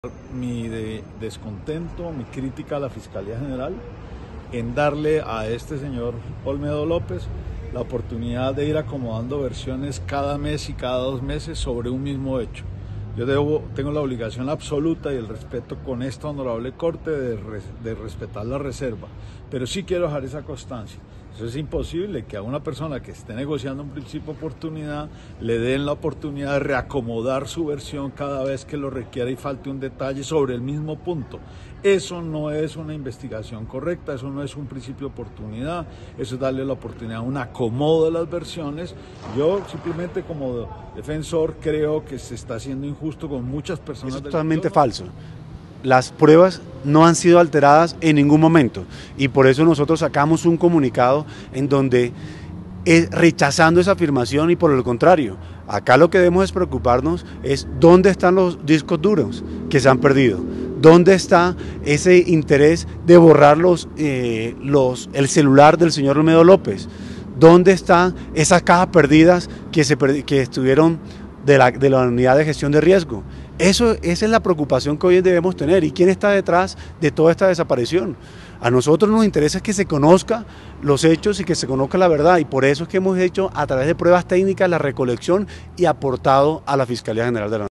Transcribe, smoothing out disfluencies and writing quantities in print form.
Mi descontento, mi crítica a la Fiscalía General en darle a este señor Olmedo López la oportunidad de ir acomodando versiones cada mes y cada 2 meses sobre un mismo hecho. Yo tengo la obligación absoluta y el respeto con esta honorable Corte de respetar la reserva, pero sí quiero dejar esa constancia. Eso es imposible que a una persona que esté negociando un principio de oportunidad le den la oportunidad de reacomodar su versión cada vez que lo requiera y falte un detalle sobre el mismo punto. Eso no es una investigación correcta, eso no es un principio de oportunidad, eso es darle la oportunidad a un acomodo de las versiones. Yo simplemente como defensor creo que se está haciendo injusto con muchas personas. Eso es totalmente falso. Las pruebas no han sido alteradas en ningún momento y por eso nosotros sacamos un comunicado en donde rechazando esa afirmación y por el contrario, acá lo que debemos preocuparnos es dónde están los discos duros que se han perdido, dónde está ese interés de borrar el celular del señor Olmedo López, dónde están esas cajas perdidas que estuvieron de la unidad de gestión de riesgo. Esa es la preocupación que hoy debemos tener. ¿Y quién está detrás de toda esta desaparición? A nosotros nos interesa que se conozca los hechos y que se conozca la verdad, y por eso es que hemos hecho a través de pruebas técnicas la recolección y aportado a la Fiscalía General de la Nación.